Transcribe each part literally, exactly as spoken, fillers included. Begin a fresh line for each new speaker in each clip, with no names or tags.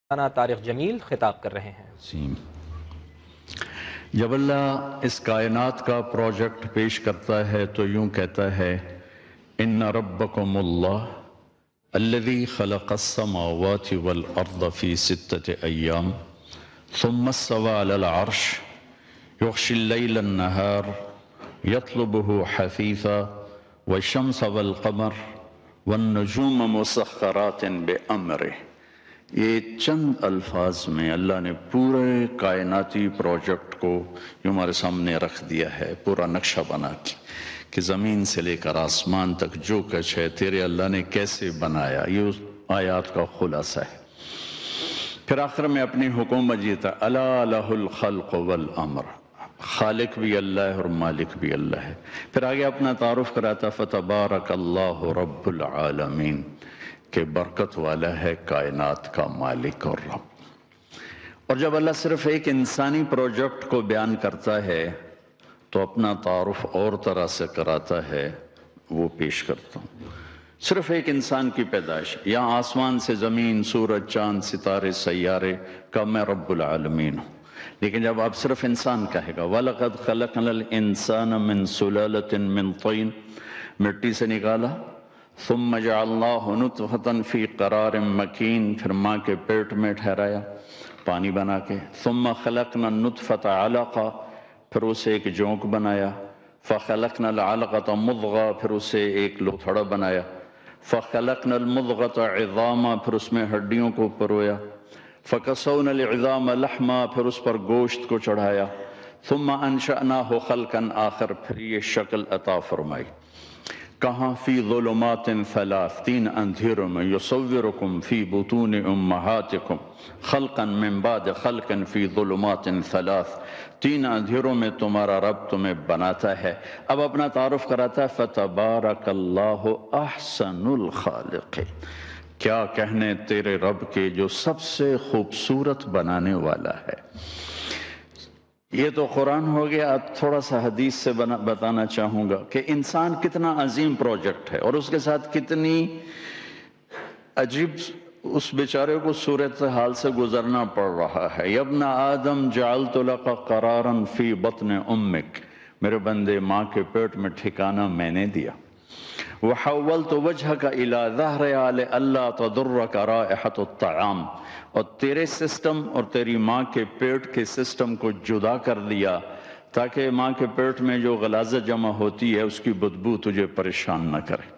مولانا طارق جمیل خطاب کر رہے ہیں۔
جب اللہ اس کائنات کا پروجیکٹ پیش کرتا ہے تو یوں کہتا ہے ان ربکم اللہ الذی خلق السماوات والارض فی ستۃ ایام ثم استوى علی العرش یغشی اللیل النہار یطلبہ حثیثا والشمس والقمر والنجوم مسخرات بامرہ۔ یہ چند الفاظ میں اللہ نے پورے کائناتی پروجیکٹ کو جو ہمارے سامنے رکھ دیا ہے، پورا نقشہ بنا کے کہ زمین سے لے کر آسمان تک جو کچھ ہے تیرے اللہ نے کیسے بنایا، یہ اس آیات کا خلاصہ ہے۔ پھر آخر میں اپنی حکومت جیتا الا لہ الخلق والامر، خالق بھی اللہ ہے اور مالک بھی اللہ ہے۔ پھر آگے اپنا تعارف کراتا فتبارک اللہ رب العالمین، کہ برکت والا ہے کائنات کا مالک اور رب۔ اور جب اللہ صرف ایک انسانی پروجیکٹ کو بیان کرتا ہے تو اپنا تعارف اور طرح سے کراتا ہے، وہ پیش کرتا ہوں۔ صرف ایک انسان کی پیدائش، یہاں آسمان سے زمین، سورج، چاند، ستارے، سیارے کا میں رب العالمین ہوں۔ لیکن جب آپ صرف انسان کہے گا وَلَقَدْ خَلَقْنَا الْإِنسَانَ مِنْ سُلَالَةٍ مِنْ طِينٍ، مٹی سے نکالا، ثم جعلناہ نطفۃ فی قرار مکین، پھر ماں کے پیٹ میں ٹھہرایا پانی بنا کے، ثم خلقنا النطفۃ علقہ، پھر اسے ایک جونک بنایا، فخلقنا العلقۃ مضغہ، پھر اسے ایک لوتھڑا بنایا، فخلقنا المضغۃ عظاما، پھر اس میں ہڈیوں کو پرویا، فکسونا العظام لحما، پھر اس پر گوشت کو چڑھایا، ثم انشأناہ خلقا آخر، پھر یہ شکل عطا فرمائی۔ کہاں فی ظلمات ثلاث، تین اندھیروں میں، یصورکم فی بطون امہاتکم خلقا من بعد خلق فی ظلمات ثلاث، تین اندھیروں میں تمہارا رب تمہیں بناتا ہے۔ اب اپنا تعارف کراتا ہے فتبارک اللہ احسن الخالق، کیا کہنے تیرے رب کے جو سب سے خوبصورت بنانے والا ہے۔ یہ تو قرآن ہو گیا، اب تھوڑا سا حدیث سے بتانا چاہوں گا کہ انسان کتنا عظیم پروجیکٹ ہے اور اس کے ساتھ کتنی عجیب اس بیچارے کو صورتحال سے گزرنا پڑ رہا ہے۔ یا ابن آدم جعلت لک قرارا فی بطن امک، میرے بندے ماں کے پیٹ میں ٹھکانہ میں نے دیا۔ وحولت وجہک الی ظہرہا لئلا تضرک رائحۃ الطعام، اور تیرے سسٹم اور تیری ماں کے پیٹ کے سسٹم کو جدا کر دیا تاکہ ماں کے پیٹ میں جو غلاظت جمع ہوتی ہے اس کی بدبو تجھے پریشان نہ کرے۔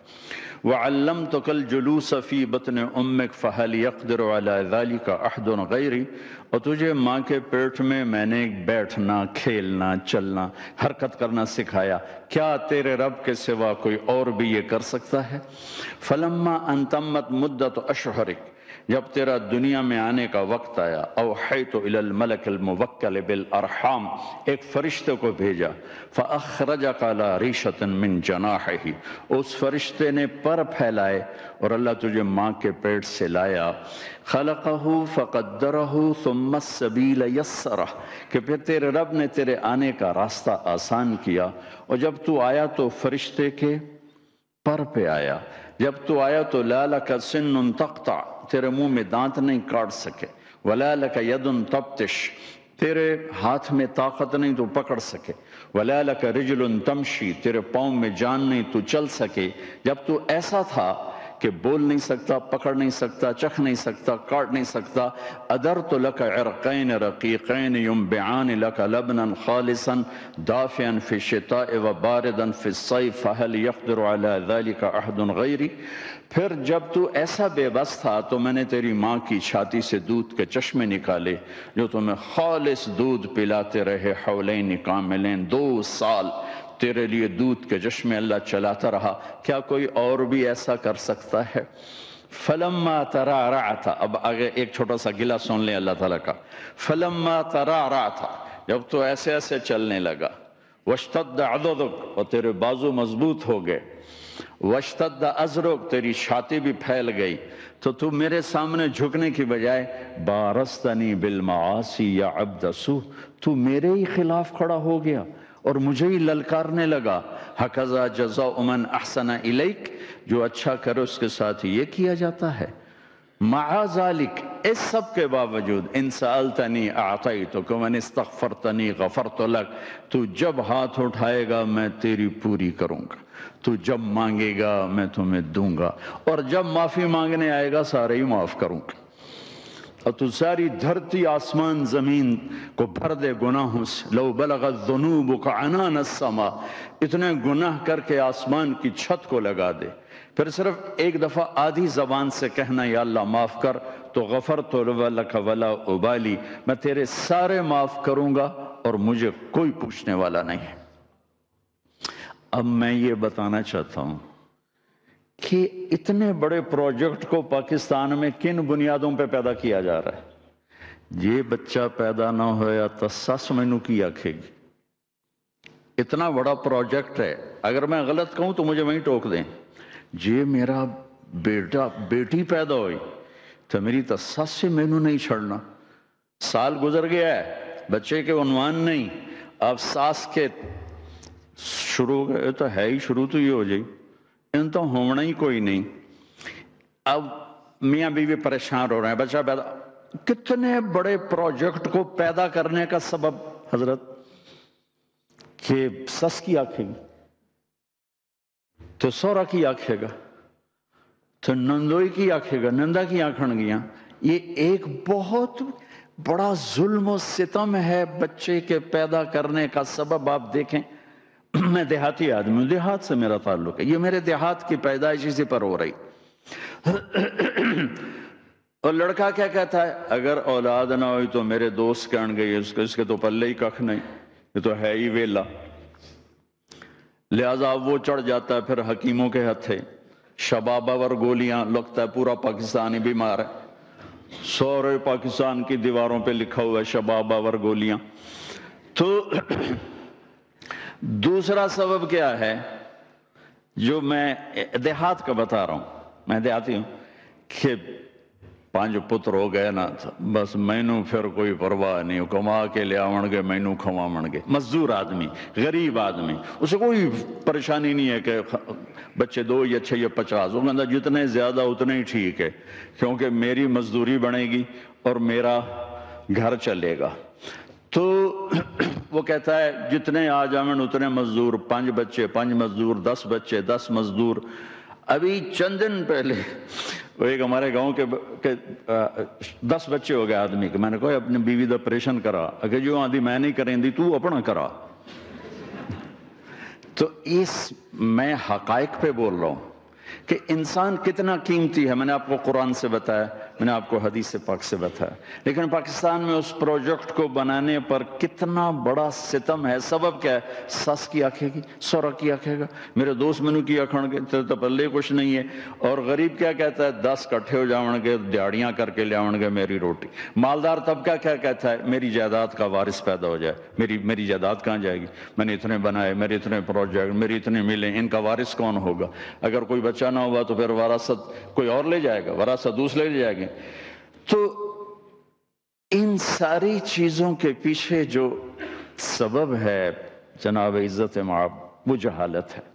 وعلمتک الجلوس فی بطن امک فہل یقدر علی ذلک احد غیری، اور تجھے ماں کے پیٹ میں میں نے بیٹھنا، کھیلنا، چلنا، حرکت کرنا سکھایا، کیا تیرے رب کے سوا کوئی اور بھی یہ کر سکتا ہے؟ فلما ان تمت مدت اشہرک، جب تیرا دنیا میں آنے کا وقت آیا، اوحیت الی الملک الموکل بالارحام، ایک فرشتے کو بھیجا، فاخرجک علی ریشۃ من جناحہ، اس فرشتے نے پر پھیلائے اور اللہ تجھے ماں کے پیٹ سے لایا، خلقہ فقدرہ ثم السبیل یسرہ، کہ پھر تیرے رب نے تیرے آنے کا راستہ آسان کیا، اور جب تو آیا تو فرشتے کے پر پہ آیا، جب تو آیا تو لا لک سن تقطع، تیرے منہ میں دانت نہیں کاٹ سکے، ولا لک ید تبطش، تیرے ہاتھ میں طاقت نہیں تو پکڑ سکے، ولا لک رجل تمشی، تیرے پاؤں میں جان نہیں تو چل سکے۔ جب تو ایسا تھا کہ بول نہیں سکتا، پکڑ نہیں سکتا، چکھ نہیں سکتا، کاٹ نہیں سکتا، ادرت لک عرقین رقیقین ینبعان لک لبنا خالصا دافعا فی الشتاء وباردا فی الصیف فہل یقدر علی ذلک احد غیری، پھر جب تو ایسا بے بس تھا تو میں نے تیری ماں کی چھاتی سے دودھ کے چشمے نکالے جو تمہیں خالص دودھ پلاتے رہے، حولین کاملین، دو سال تیرے لیے دودھ کے چشمے اللہ چلاتا رہا، کیا کوئی اور بھی ایسا کر سکتا ہے؟ فلما ترعرعت، اب آگے ایک چھوٹا سا گلہ سن لیں اللہ تعالیٰ کا، فلما ترعرعت، جب تو ایسے ایسے چلنے لگا، واشتد عضدک، اور تیرے بازو مضبوط ہو گئے، واشتد ازرک، تیری چھاتی بھی پھیل گئی، تو تو میرے سامنے جھکنے کی بجائے بارستنی بالمعاصی یا عبد سوء، تو میرے ہی خلاف کھڑا ہو گیا اور مجھے ہی للکارنے لگا۔ ہکذا جزاء من احسن الیک، جو اچھا کرے اس کے ساتھ یہ کیا جاتا ہے۔ معاذالک، اس سب کے باوجود ان سألتنی اعطیتک وان استغفرتنی غفرت لک، تو جب ہاتھ اٹھائے گا میں تیری پوری کروں گا، تو جب مانگے گا میں تمہیں دوں گا، اور جب معافی مانگنے آئے گا سارے ہی معاف کروں گا، اور تو ساری دھرتی آسمان زمین کو بھر دے گناہوں سے، لو بلغت ذنوبک عنان السماء، اتنے گناہ کر کے آسمان کی چھت کو لگا دے، پھر صرف ایک دفعہ آدھی زبان سے کہنا یا اللہ معاف کر، تو غفرت لک ولا ابالی، میں تیرے سارے معاف کروں گا اور مجھے کوئی پوچھنے والا نہیں ہے۔ اب میں یہ بتانا چاہتا ہوں کہ اتنے بڑے پروجیکٹ کو پاکستان میں کن بنیادوں پہ پیدا کیا جا رہا ہے؟ یہ بچہ پیدا نہ ہویا تو سس مینو کی آکھے گی؟ اتنا بڑا پروجیکٹ ہے، اگر میں غلط کہوں تو مجھے وہیں ٹوک دیں۔ جی میرا بیٹا بیٹی پیدا ہوئی تو میری تو سس سے مینو نہیں چھڑنا، سال گزر گیا ہے، بچے کے عنوان نہیں، اب ساس کے شروع گئے تو ہے ہی، شروع تو یہ ہو جائے ان تو ہونا ہی کوئی نہیں۔ اب میاں بیوی پریشان ہو رہے ہیں، بچہ پیدا، کتنے بڑے پروجیکٹ کو پیدا کرنے کا سبب حضرت کہ سس کی آنکھیں گی تو سورا کی آنکھیں گا تو نندوئی کی آنکھیں گا، نندا کی آنکھن گیاں۔ یہ ایک بہت بڑا ظلم و ستم ہے بچے کے پیدا کرنے کا سبب۔ آپ دیکھیں، میں دیہاتی آدمی ہوں، دیہات سے میرا تعلق ہے، یہ میرے دیہات کی پیدائش اسی پر ہو رہی۔ اور لڑکا کیا کہتا ہے، اگر اولاد نہ ہوئی تو میرے دوست کہن گئی اس کے تو پلے ہی ککھ نہیں، یہ تو ہے ہی ویلا، لہذا وہ چڑھ جاتا ہے پھر حکیموں کے ہتھے، شباباور گولیاں، لگتا ہے پورا پاکستانی بیمار ہے، سورے پاکستان کی دیواروں پہ لکھا ہوا ہے شباباور گولیاں۔ تو دوسرا سبب کیا ہے جو میں دیہات کا بتا رہا ہوں، میں دیہاتی ہوں، کہ پانچ پتر ہو گئے نا بس مینو پھر کوئی پرواہ نہیں، کما کے لے آون گے مینو کھواون گے۔ مزدور آدمی، غریب آدمی، اسے کوئی پریشانی نہیں ہے کہ بچے دو یا چھ یا پچاس، وہ کہتا جتنے زیادہ اتنے ہی ٹھیک ہے، کیونکہ میری مزدوری بنے گی اور میرا گھر چلے گا۔ تو وہ کہتا ہے جتنے آ جاون اتنے مزدور، پانچ بچے پانچ مزدور، دس بچے دس مزدور۔ ابھی چند دن پہلے وہ ایک ہمارے گاؤں کے دس بچے ہو گئے آدمی کے، میں نے کہا اپنی بیوی دا آپریشن کرا، اگر جو آدھی میں نہیں کریں دی تو اپنا کرا۔ تو اس میں حقائق پہ بول رہا ہوں کہ انسان کتنا قیمتی ہے، میں نے آپ کو قرآن سے بتایا، میں نے آپ کو حدیث پاک سے بتایا، لیکن پاکستان میں اس پروجیکٹ کو بنانے پر کتنا بڑا ستم ہے۔ سبب کیا ہے؟ سس کی آنکھیں گی، سورا کی آنکھیں گا، میرے دوست منو کی آنکھن گے، تیرے تو پلے کچھ نہیں ہے۔ اور غریب کیا کہتا ہے؟ دس کٹھے ہو جاؤں گے، دیاڑیاں کر کے لے آؤں گے میری روٹی۔ مالدار طبقہ کیا کہتا ہے؟ میری جائیداد کا وارث پیدا ہو جائے، میری میری جائیداد کہاں جائے گی؟ میں نے اتنے بنائے، میرے اتنے پروجیکٹ، میری اتنے ملے، ان کا وارث کون ہوگا؟ اگر کوئی بچہ نہ ہوا تو پھر وراثت کوئی اور لے جائے گا، وراثت دوسرے لے جائے گے۔ تو ان ساری چیزوں کے پیچھے جو سبب ہے جناب عزت معاب، وہ جہالت ہے۔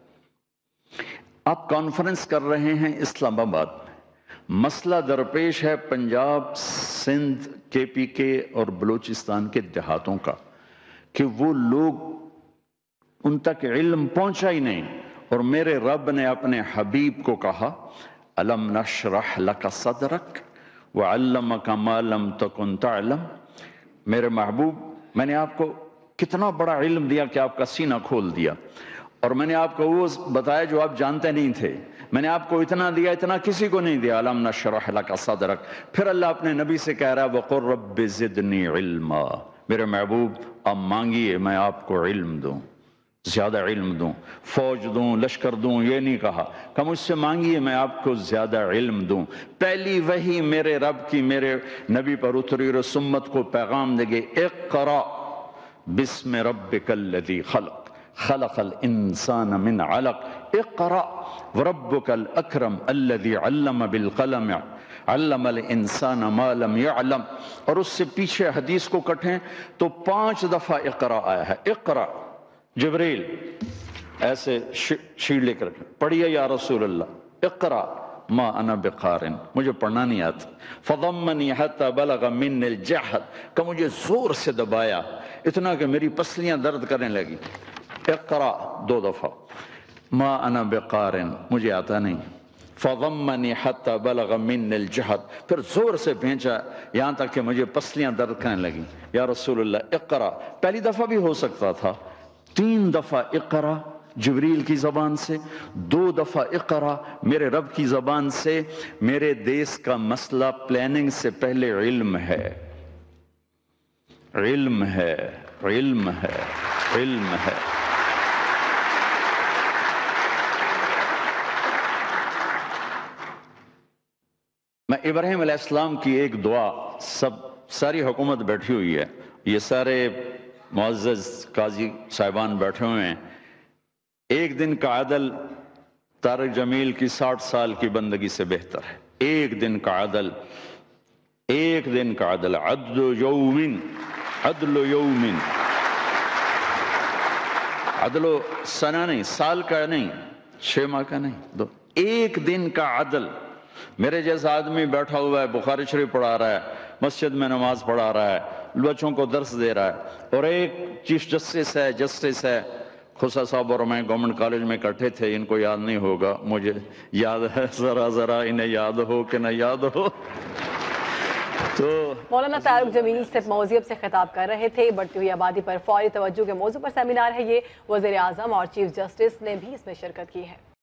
آپ کانفرنس کر رہے ہیں اسلام آباد میں، مسئلہ درپیش ہے پنجاب، سندھ، کے پی کے اور بلوچستان کے دیہاتوں کا، کہ وہ لوگ ان تک علم پہنچا ہی نہیں، اور میرے رب نے اپنے حبیب کو کہا الم نشرح لک صدرک وعلمک ما لم تکن تعلم، میرے محبوب میں نے آپ کو کتنا بڑا علم دیا کہ آپ کا سینہ کھول دیا، اور میں نے آپ کو وہ بتایا جو آپ جانتے نہیں تھے، میں نے آپ کو اتنا دیا اتنا کسی کو نہیں دیا، الم نشرح لک صدرک۔ پھر اللہ اپنے نبی سے کہہ رہا ہے وقل رب زدنی علما، میرے محبوب آپ مانگیے میں آپ کو علم دوں، زیادہ علم دوں، فوج دوں، لشکر دوں، یہ نہیں کہا کہ مجھ سے مانگیے میں آپ کو زیادہ علم دوں۔ پہلی وحی میرے رب کی میرے نبی پر اتری اور سمت کو پیغام دے گے اقرأ بسم ربک الذی خلق خلق الانسان من علق اقرأ وربک الاکرم الذی علم بالقلم علم الانسان ما لم يعلم۔ اور اس سے پیچھے حدیث کو کٹیں تو پانچ دفعہ اقرأ آیا ہے۔ اقرأ، جبریل ایسے شیڑ لے کر پڑھیے یا رسول اللہ، اقرأ मा अना बिकारिन, मुझे पढ़ना नहीं आता। फदम्मनी हत्ता बलग मिन्नी अल-जहद, का मुझे जोर से दबाया इतना कि मेरी पसलियां दर्द करने लगी। इक़रा दो दफा, मा अना बिकारिन, मुझे आता नहीं। फदम्मनी हत्ता बलग मिन्नी अल-जहद, फिर जोर से भेजा यहाँ तक कि मुझे पसलियां दर्द करने लगी। या रसूलल्लाह इक़रा, पहली दफा भी हो सकता था, तीन दफा इक़रा जिब्रील की ज़बान से, दो दफ़ा इक़रा मेरे रब की ज़बान से। मेरे देश का मसला प्लानिंग से पहले इल्म है, इल्म है, इल्म है, इल्म है। मैं इब्राहीम अलैहिस्सलाम की एक दुआ, सब सारी हुकूमत बैठी हुई है, ये सारे मुअज़्ज़ज़ काजी साहिबान बैठे हुए हैं। एक दिन का अदल तारिक जमील की साठ साल की बंदगी से बेहतर है। एक दिन का अदल, एक दिन का अदल, अदल यौमिन, अदल यौमिन, अदलो सना नहीं, साल का नहीं, छह माह का नहीं, दो, एक दिन का अदल। मेरे जैसा आदमी बैठा हुआ है, बुखारी शरीफ पढ़ा रहा है, मस्जिद में नमाज पढ़ा रहा है, बच्चों को दर्स दे रहा है, और एक चीफ जस्टिस है, जस्टिस है, खुसा साहब और मैं गवर्नमेंट कॉलेज में इकट्ठे थे, इनको याद नहीं होगा, मुझे याद है, जरा जरा इन्हें याद हो कि न याद हो। तो
मौलाना तारिक जमील सिर्फ मौज़ियब से खिताब कर रहे थे। बढ़ती हुई आबादी पर फौरी तवज्जो के मौजू पर सेमिनार है ये। वज़ीर आज़म और चीफ जस्टिस ने भी इसमें शिरकत की है।